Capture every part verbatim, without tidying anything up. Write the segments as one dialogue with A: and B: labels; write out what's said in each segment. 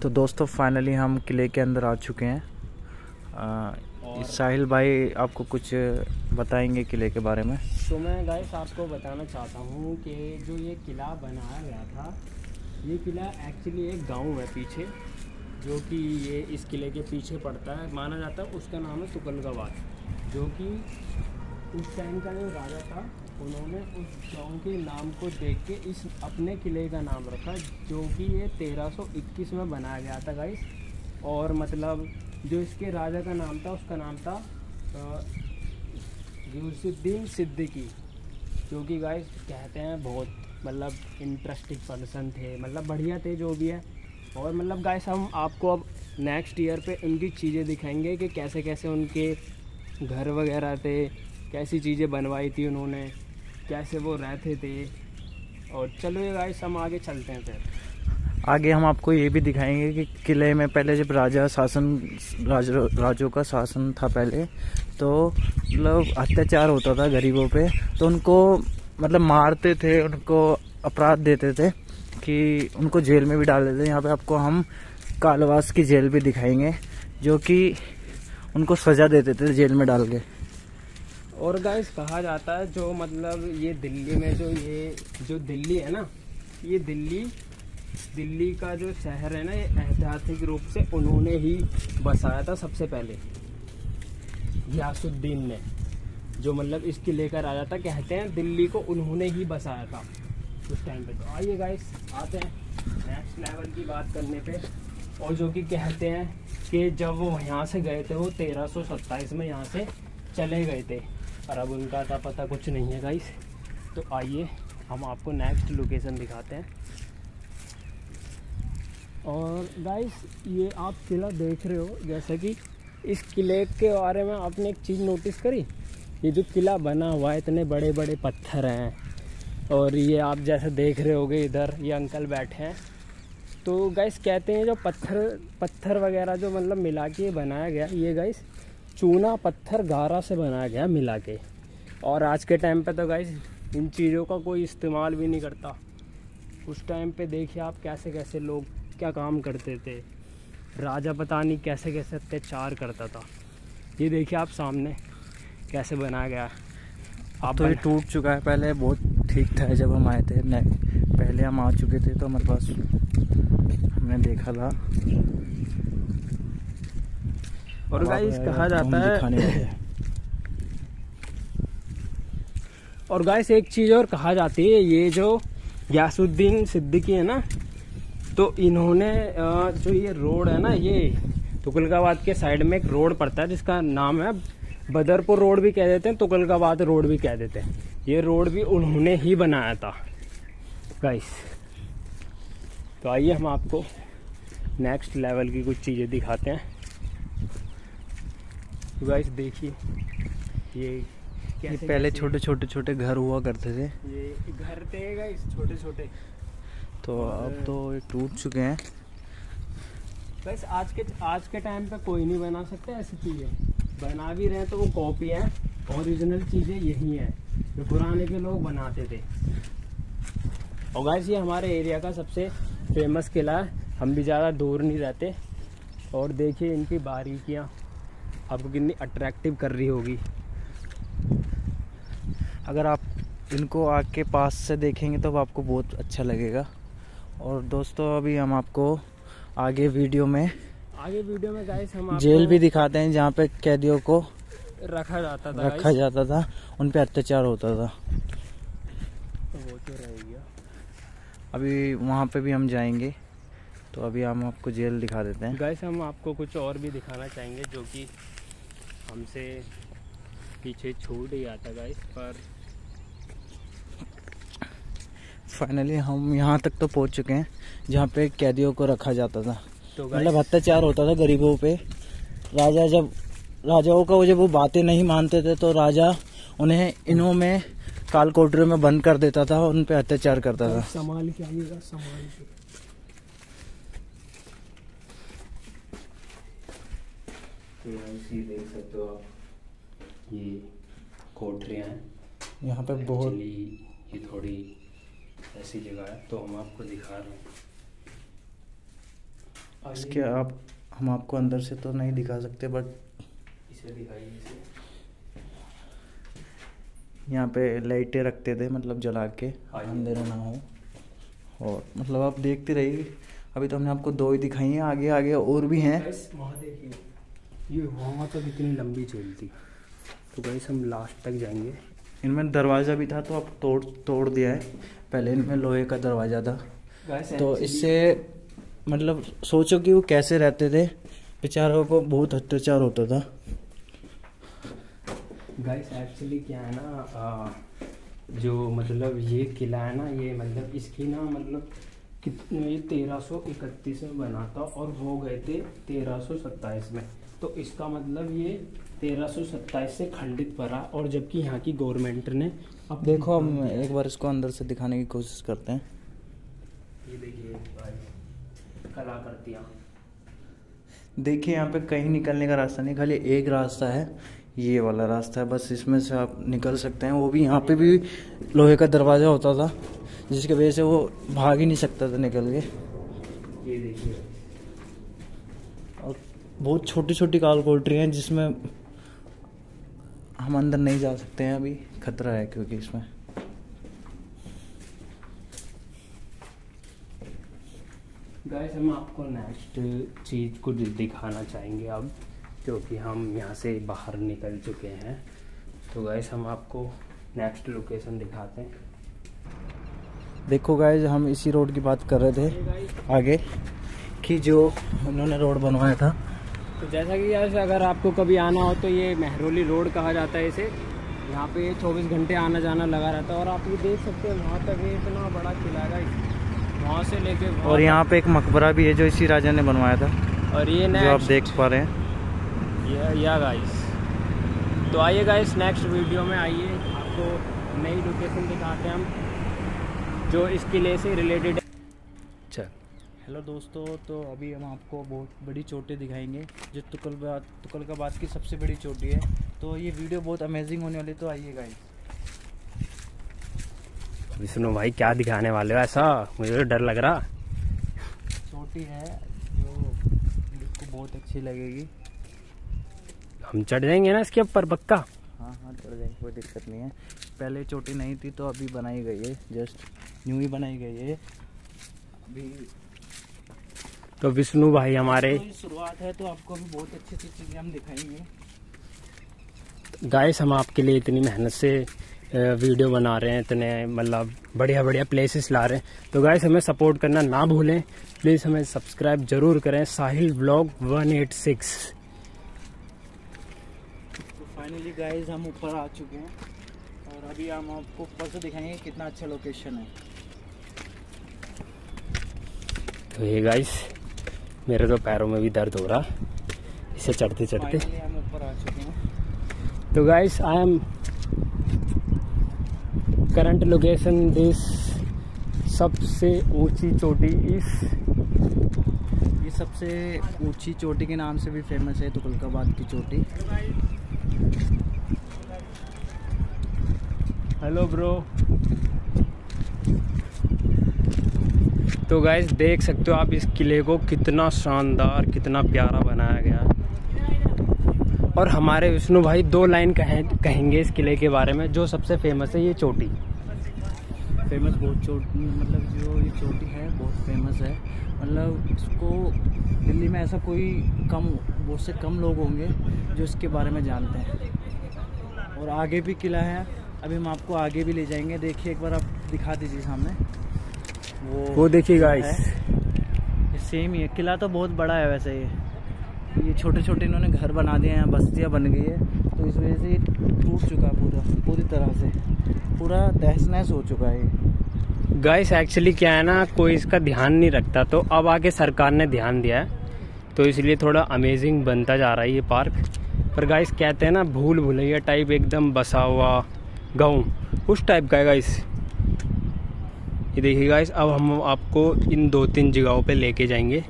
A: तो दोस्तों फाइनली हम किले के अंदर आ चुके हैं। आ, साहिल भाई आपको कुछ बताएंगे किले के बारे में।
B: तो मैं गाइस आपको बताना चाहता हूँ कि जो ये किला बनाया गया था, ये किला एक्चुअली एक गांव है पीछे, जो कि ये इस किले के पीछे पड़ता है। माना जाता है उसका नाम है तुगलकाबाद, जो कि उस टाइम का जो राजा था, उन्होंने उस गांव के नाम को देख के इस अपने किले का नाम रखा, जो कि ये तेरह सौ इक्कीस में बनाया गया था गाइस। और मतलब जो इसके राजा का नाम था, उसका नाम था गियासुद्दीन सिद्दीकी, जो कि गाइस कहते हैं बहुत मतलब इंटरेस्टिंग पर्सन थे, मतलब बढ़िया थे जो भी है। और मतलब गाइस हम आपको अब नेक्स्ट ईयर पे उनकी चीज़ें दिखाएंगे कि कैसे कैसे उनके घर वगैरह थे, कैसी चीज़ें बनवाई थी उन्होंने, कैसे वो रहते थे। और चलो ये गाइस हम आगे चलते हैं। फिर
A: आगे हम आपको ये भी दिखाएंगे कि किले में पहले जब राजा शासन राज, राजों का शासन था पहले, तो मतलब अत्याचार होता था गरीबों पे, तो उनको मतलब मारते थे, उनको अपराध देते थे कि उनको जेल में भी डाल देते थे। यहाँ पे आपको हम कालवास की जेल भी दिखाएंगे, जो कि उनको सजा देते थे जेल में डाल के।
B: और गाइस कहा जाता है जो मतलब ये दिल्ली में जो ये जो दिल्ली है ना, ये दिल्ली दिल्ली का जो शहर है ना, ये ऐतिहासिक रूप से उन्होंने ही बसाया था सबसे पहले, गियासुद्दीन ने, जो मतलब इस किले का राजा था। कहते हैं दिल्ली को उन्होंने ही बसाया था उस टाइम पे। तो आइए गाइस आते हैं नेक्स्ट लेवल की बात करने पे। और जो कि कहते हैं कि जब वो यहाँ से गए थे, वो तेरह सौ सत्ताईस में यहाँ से चले गए थे, और अब उनका था पता कुछ नहीं है गाइस। तो आइए हम आपको नेक्स्ट लोकेशन दिखाते हैं। और गाइस ये आप किला देख रहे हो, जैसे कि इस किले के बारे में आपने एक चीज़ नोटिस करी, ये जो किला बना हुआ है, इतने बड़े बड़े पत्थर हैं। और ये आप जैसे देख रहे होगे, इधर ये अंकल बैठे हैं। तो गाइस कहते हैं जो पत्थर पत्थर वगैरह जो मतलब मिला के बनाया गया, ये गाइस चूना पत्थर गारा से बनाया गया मिला के। और आज के टाइम पे तो गाइस इन चीज़ों का कोई इस्तेमाल भी नहीं करता। उस टाइम पे देखिए आप कैसे कैसे लोग क्या काम करते थे, राजा पता नहीं कैसे कैसे अत्याचार करता था। ये देखिए आप सामने कैसे बनाया गया।
A: अब तो ये टूट चुका है, पहले बहुत ठीक था जब हम आए थे। नहीं, पहले हम आ चुके थे तो हमारे पास हमने देखा था।
B: और गाइस कहा जाता है और गाइस एक चीज़ और कहा जाती है, ये जो गियासुद्दीन सिद्दीकी है ना, तो इन्होंने जो ये रोड है ना, ये तुगलकाबाद के साइड में एक रोड पड़ता है जिसका नाम है बदरपुर रोड भी कह देते हैं, तुगलकाबाद रोड भी कह देते हैं। ये रोड भी उन्होंने ही बनाया था गाइस। तो आइए हम आपको नेक्स्ट लेवल की कुछ चीज़ें दिखाते हैं। तो गाइस देखिए ये
A: ये पहले छोटे छोटे छोटे घर हुआ करते थे,
B: ये घर थे गाइस छोटे छोटे,
A: तो अब तो ये टूट चुके हैं।
B: बस आज के आज के टाइम पे कोई नहीं बना सकता ऐसी चीज़ें, बना भी रहे हैं तो वो कॉपी है, ओरिजिनल चीज़ें यही हैं जो पुराने के लोग बनाते थे। और गाइस ये हमारे एरिया का सबसे फेमस किला है, हम भी ज़्यादा दूर नहीं रहते। और देखिए इनकी बारीकियाँ आपको कितनी अट्रैक्टिव कर रही होगी।
A: अगर आप इनको आग के पास से देखेंगे तो आपको बहुत अच्छा लगेगा। और दोस्तों अभी हम आपको आगे वीडियो में
B: आगे वीडियो में गाइस हम
A: जेल भी दिखाते हैं, जहाँ पे कैदियों को
B: रखा जाता था
A: रखा जाता था उन पे अत्याचार होता था।
B: तो वो तो रहेगा,
A: अभी वहाँ पे भी हम जाएंगे। तो अभी हम आपको जेल दिखा देते हैं।
B: गाइस हम आपको कुछ और भी दिखाना चाहेंगे जो कि हमसे पीछे छूट ही आता गाइस। पर
A: फाइनली हम यहाँ तक तो पहुँच चुके हैं जहाँ पे कैदियों को रखा जाता था,
B: तो
A: मतलब अत्याचार होता था गरीबों पे। राजा जब राजाओं का वो जब वो बातें नहीं मानते थे, तो राजा उन्हें इन्हों में काल कोठरी में बंद कर देता था और उन पे अत्याचार करता था।
B: संभाल के आइएगा, संभाल के। देख सकते हो आप, ये कोठरियाँ हैं
A: यहाँ पे बहुत,
B: ये थोड़ी ऐसी जगह है तो हम आपको दिखा रहे हैं।
A: इसके आप हम आपको अंदर से तो नहीं दिखा सकते, बट
B: इसे दिखाइए इसे।
A: यहाँ पे लाइटें रखते थे, मतलब जला के अंधेरा ना हो। और मतलब आप देखते रहिए, अभी तो हमने आपको दो ही दिखाई हैं, आगे आगे और भी हैं।
B: वहाँ देखिए, ये वहाँ तक इतनी लंबी चेल थी। तो गाइस हम लास्ट तक जाएंगे।
A: इनमें दरवाज़ा भी था तो अब तोड़ तोड़ दिया है, पहले इनमें लोहे का दरवाज़ा था। तो इससे मतलब सोचो कि वो कैसे रहते थे, बेचारों को बहुत अत्याचार होता था।
B: गाइस एक्चुअली क्या है ना, आ, जो मतलब ये किला है ना, ये मतलब इसकी ना मतलब कितने, ये तेरह सौ इकतीस में बना था और वो गए थे तेरह सौ सत्ताईस में। तो इसका मतलब ये तेरह सौ सत्ताईस से खंडित पड़ा, और जबकि यहाँ की गवर्नमेंट ने अब
A: देखो हम एक बार इसको अंदर से दिखाने की कोशिश करते हैं।
B: ये देखिए कलाकृतियाँ,
A: देखिए यहाँ पे कहीं निकलने का रास्ता नहीं, खाली एक रास्ता है, ये वाला रास्ता है, बस इसमें से आप निकल सकते हैं। वो भी यहाँ पे भी लोहे का दरवाज़ा होता था, जिसकी वजह से वो भाग ही नहीं सकता था निकल के।
B: ये देखिए,
A: और बहुत छोटी छोटी कालकोटरी हैं जिसमें हम अंदर नहीं जा सकते हैं, अभी खतरा है क्योंकि इसमें।
B: गाइस हम आपको नेक्स्ट चीज़ को दिखाना चाहेंगे अब, क्योंकि हम यहाँ से बाहर निकल चुके हैं। तो गाइस हम आपको नेक्स्ट लोकेशन दिखाते हैं।
A: देखो गाइस, हम इसी रोड की बात कर रहे थे आगे कि जो उन्होंने रोड बनवाया था।
B: तो जैसा कि यार अगर आपको कभी आना हो तो ये मेहरौली रोड कहा जाता है इसे। यहाँ पे चौबीस घंटे आना जाना लगा रहता है, और आप ये देख सकते हैं वहाँ तक ये इतना बड़ा किला है, वहाँ से लेके।
A: और यहाँ पे एक मकबरा भी है जो इसी राजा ने बनवाया था,
B: और ये
A: जो आप देख पा रहे हैं।
B: ये या गाइस, तो आइए गाइस नेक्स्ट वीडियो में आइए, आपको नई लोकेशन दिखाते हैं हम जो इस किले से रिलेटेड है। चल
A: हेलो दोस्तों, तो अभी हम आपको बहुत बड़ी चोटी दिखाएंगे जो तुकलबाद तुगलकाबाद की सबसे बड़ी चोटी है। तो ये वीडियो बहुत अमेजिंग होने वाली, तो आइए गाइस।
B: विष्णु भाई क्या दिखाने वाले हो ऐसा, मुझे तो डर लग रहा।
A: चोटी है जो आपको बहुत अच्छी लगेगी।
B: हम चढ़ जाएंगे ना इसके ऊपर पक्का?
A: हाँ हाँ चढ़ जाएंगे, कोई दिक्कत नहीं है। पहले चोटी नहीं थी तो अभी बनाई गई है, जस्ट न्यू ही बनाई गई है अभी।
B: तो विष्णु भाई हमारे
A: तो शुरुआत है, तो आपको भी बहुत अच्छी अच्छी चीज़ें हम दिखाएंगे।
B: गाइस हम आपके लिए इतनी मेहनत से वीडियो बना रहे हैं, इतने मतलब बढ़िया बढ़िया प्लेसेस ला रहे हैं। तो गाइस हमें सपोर्ट करना ना भूलें, प्लीज़ हमें सब्सक्राइब जरूर करें, Sahil vlog one eight six.
A: तो फाइनली गाइस हम ऊपर आ चुके हैं, और अभी हम आपको ऊपर से दिखाएंगे कितना अच्छा लोकेशन है।
B: तो ये गाइस मेरे तो पैरों में भी दर्द हो रहा इसे चढ़ते चढ़ते।
A: हम ऊपर आ चुके हैं।
B: तो guys I am current location this सबसे ऊंची चोटी इस
A: ये सबसे ऊंची चोटी के नाम से भी फेमस है, तुगलकाबाद की चोटी।
B: Hello bro. तो गाइस देख सकते हो आप इस किले को, कितना शानदार कितना प्यारा बनाया गया है। और हमारे विष्णु भाई दो लाइन कहें कहेंगे इस किले के बारे में, जो सबसे फेमस है ये चोटी।
A: फेमस बहुत चोटी, मतलब जो ये चोटी है बहुत फेमस है। मतलब इसको दिल्ली में ऐसा कोई कम बहुत से कम लोग होंगे जो इसके बारे में जानते हैं। और आगे भी किला है, अभी हम आपको आगे भी ले जाएंगे। देखिए एक बार आप दिखा दीजिए सामने, वो
B: वो देखिए गाइस,
A: ये सेम ही है। किला तो बहुत बड़ा है वैसे, ये ये छोटे छोटे इन्होंने घर बना दिए हैं, बस्तियाँ बन गई है, तो इस वजह से ये टूट चुका है पूरा पूरी तरह से, पूरा तहस नहस हो चुका है।
B: गाइस एक्चुअली क्या है ना, कोई इसका ध्यान नहीं रखता, तो अब आके सरकार ने ध्यान दिया है, तो इसलिए थोड़ा अमेजिंग बनता जा रहा है ये पार्क। पर गाइस कहते हैं ना भूल भुलैया टाइप एकदम बसा हुआ गाँव, उस टाइप का है गाइस। ये देखिए गाइस, अब हम आपको इन दो तीन जगहों पे लेके जाएंगे।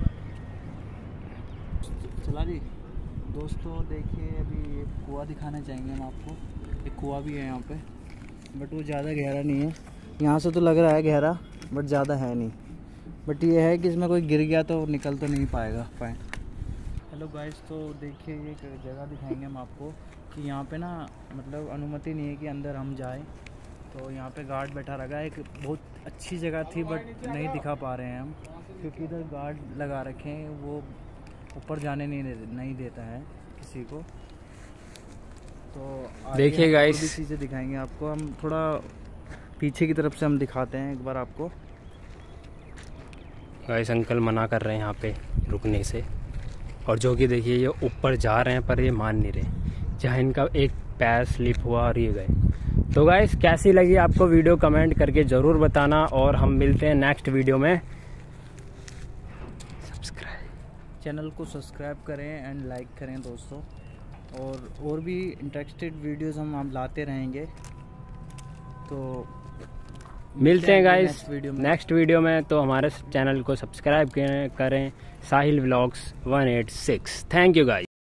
A: चला जी दोस्तों, देखिए अभी एक कुआं दिखाना चाहेंगे हम आपको। एक कुआं भी है यहाँ पे, बट वो ज़्यादा गहरा नहीं है। यहाँ से तो लग रहा है गहरा, बट ज़्यादा है नहीं। बट ये है कि इसमें कोई गिर गया तो निकल तो नहीं पाएगा। फाइन। हेलो गाइस, तो देखिए ये एक जगह दिखाएंगे हम आपको कि यहाँ पे ना मतलब अनुमति नहीं है कि अंदर हम जाएं। तो यहाँ पे गार्ड बैठा रखा है। एक बहुत अच्छी जगह थी बट नहीं दिखा पा रहे हैं हम, क्योंकि इधर गार्ड लगा रखे हैं, वो ऊपर जाने नहीं दे, नहीं देता है किसी को। तो
B: देखिए गाइस,
A: भी चीज़ें दिखाएंगे आपको हम। थोड़ा पीछे की तरफ से हम दिखाते हैं एक बार आपको।
B: गाइस अंकल मना कर रहे हैं यहाँ पे रुकने से, और जो कि देखिए ये ऊपर जा रहे हैं पर ये मान नहीं रहे। जहाँ इनका एक पैर स्लिप हुआ और ये गए। तो गाइस कैसी लगी आपको वीडियो कमेंट करके ज़रूर बताना, और हम मिलते हैं नेक्स्ट वीडियो में। सब्सक्राइब
A: चैनल को सब्सक्राइब करें एंड लाइक करें दोस्तों, और और भी इंटरेस्टेड वीडियोस हम हम लाते रहेंगे। तो
B: मिलते हैं गाइस नेक्स्ट वीडियो में। तो हमारे चैनल को सब्सक्राइब करें, Sahil vlogs one eight six. Thank you guys.